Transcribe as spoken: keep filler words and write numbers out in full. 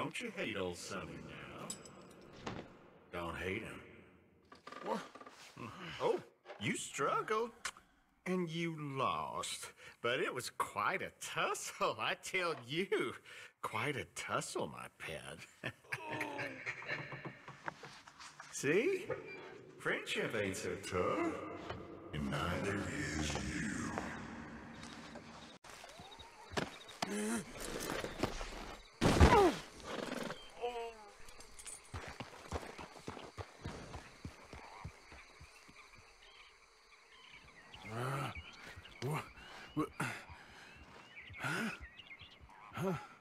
Don't you hate old Sonny now? Don't hate him. What? Oh, you struggled. And you lost. But it was quite a tussle, I tell you. Quite a tussle, my pet. See? Friendship ain't so tough. And neither is you. Uh, what? What? Huh? Huh?